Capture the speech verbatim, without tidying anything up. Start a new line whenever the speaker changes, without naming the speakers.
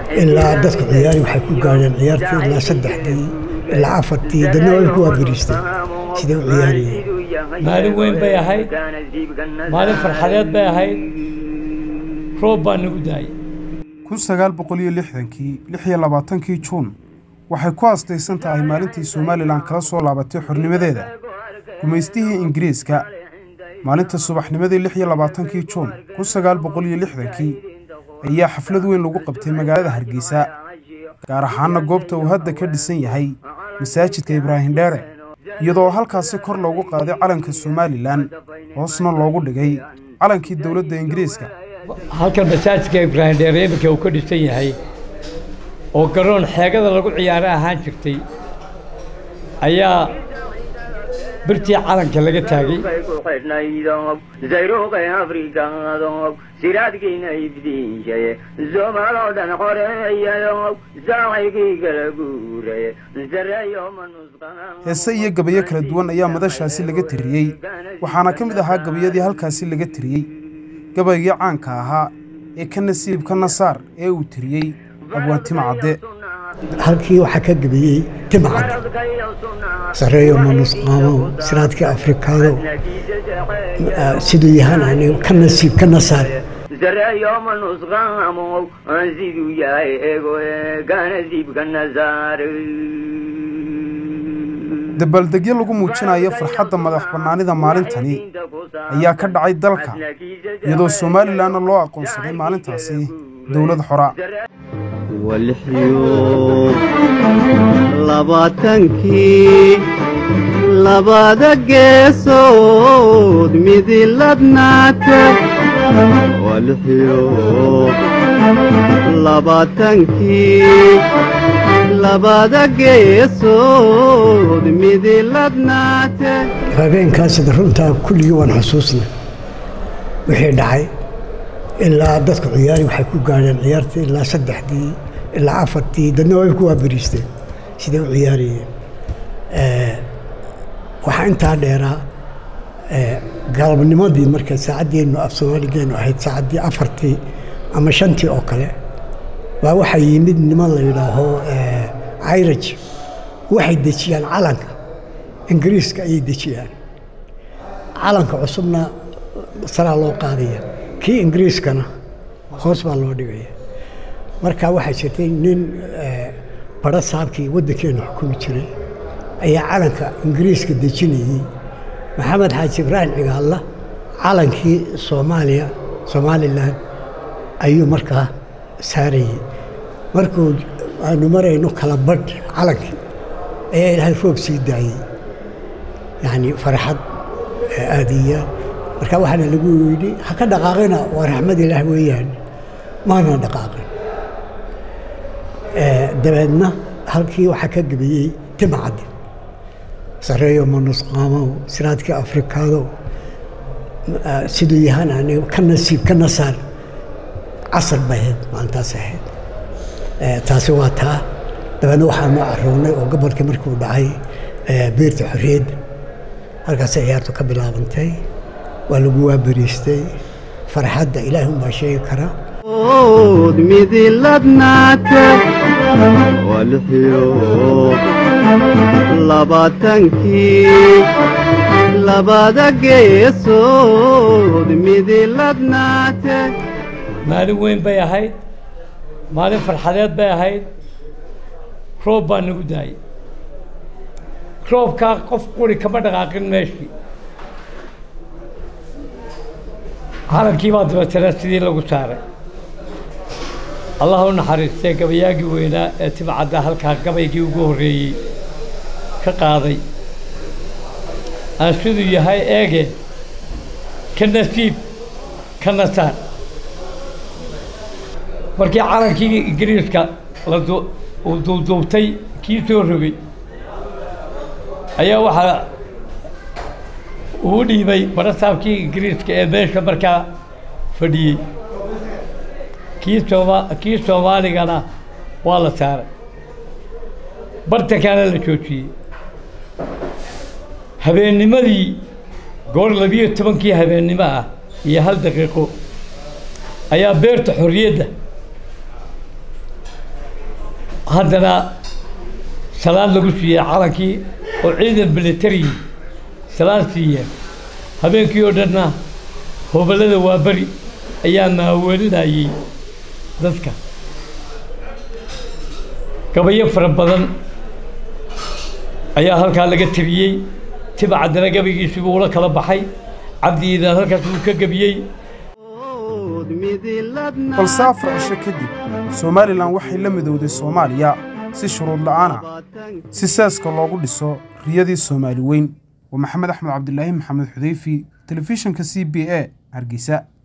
إلا دتك عياري وحيكون قاعدين عيارتي إلا صدحتي إلا عفتي دنوعك وابريستي سيدو عياري
مالي وين بيا هاي مالي فرحات بيا هاي روبا نقداي
kun sagaal boqol iyo lixdankii lix iyo labaatankii Juun waxay ku aastaysan tahay maalintii Soomaaliland kala soo laabatay xornimadeeda gumaystihii Ingiriiska maalinta subaxnimadii lix iyo labaatankii Juun kun sagaal boqol iyo lixdankii ayaa xaflad weyn lagu qabtay magaalada Hargeysa gaar ahaan goobta uu hadda ka dhisan yahay masaajidka Ibraahim Dheere iyadoo halkaas kor loogu qaaday calanka Soomaaliland hoosna loogu dhigay calankii dawladda Ingiriiska
halkan masaajidka Ibraahim Dheere markii uu ka dhisan yahay oo garoon xeegada lagu ciyaaro ahaan jirtay ayaa birtii calanka laga taagay
heese iyo gabayo kala duwan ayaa madashaasi laga tiriyay waxaana ka mid ahaa gabayadii halkaasi laga tiriyay gabaygii caanka ahaa ee ka nasiib ka nasaar ee uu tiriyay abwaan Timcadde
halkii waxa ka gabiyay Timcadde sareeyo manusqaamo siraadka Afrikaado sidoo yahan ani ka nasiib ka nasaar sareeyo manusqaamo sidoo yahay ego ka nasiib ka nasaar
dabaaldegyo lagu muujinayo farxadda madax bannaanida maalintani ayaa ka dhacay dalka iyadoo Soomaaliland loo aqoonsaday maalintaasi dawlad xora
walxiyo labaatankii labada geesood midilabnaata walxiyo labaatankii labada geesood midilabnaata
habeenkaas runta kulli waan xusuusnaa wixii dhacay ilaa dadku ciyaari waxay ku gaadeen ciyaartii ilaa saddexdii ilaa afartii dadnooyay ku waabariisteen sidoo ciyaariyeen ee waxa inta dheeraa ee galabnimadii markay saacadeenu af Soomaaligeenu ahayd saacadii afartii ama shantii oo kale waa waxa yimid niman la yiraahdo ee Ayraj waxay dejiyaan calanka Ingiriiska ay dejiyaan calanka cusubna sara loo qaadaya kii Ingiriiskana hoos baa loo dhigay marka waxa jirtay nin bara saabkii wadankeena xukumi jiray ayaa calanka Ingiriiska dejinayay Maxamed Xaaji Ibraahim Cigaalla calankii Soomaaliya Soomaaliland ayuu markaa saarayay markuu aanu marayno kala badh calankii ayaa ilaahay roob sii daayay yani farxad aadiya marka waxana lagu yiri ha ka dhaqaaqina waa raxmad Ilaahay weeyaan maana dhaqaaqin ee dabeedna halkii waxa ka gabiyay Timcadde sareeyo manusqaamo siraadka Afrikaado sidoo yahan ani ka nasiib ka nasaar asar bayd maantaas ahayd ee taasi waa taa dabeedna waxaan ma aroonay oo gobolka markuu dhacay ee beerta xorriyadda halkaas ciyaartu ka bilaabantay ولو بريستي فرحة إله ما شيء كرا
مدلبنات والحيو لباتنكي لبادك يسود مدلبنات
مالي وين بيا هاي مالي فرحات بيا هاي روبا نقداي روب كا قف قولي كما دقاقين ماشي calankii baa dabeetana sidii lagu saaray Allah u naxariistay gabayaagii weynaa ee Timcadde halkaa gabaygii ugu horeeyay ka qaaday aan siduu yahay eege ka nasiib ka nasaar markii calankii Ingiriiska la duubtay kii soo rogay ayaa waxaa uu dhiibay barasaabkii Ingiriiska ee meesha markaa fadhiyay kii Sooma kii Soomaaligana waa la saaray bartakaana la joojiyay habeennimadii goor labiyo tobankii habeennimo ah iyo hal daqiiqo ayaa beerta xorriyadda haddana salaad lagu siiyey calankii oo ciidan military salaad siiyeen habeenkii oo dhanna hobalada waa bari ayaa naawelinayay dadka gabayo fara badan ayaa halkaa laga tiriyey tibacaddana gabaygiisii uu la kala baxay cabdiidan halkaas uu ka gabiyey
balse afar cisho kadib somalilan waxay la midowday soomaaliya si shuruud la'aan ah si saaska loogu dhiso riyadii soomaali weyn waa maxamed axmed cabdilaahi maxamed xudayfi telefishinka c b a hargeysa.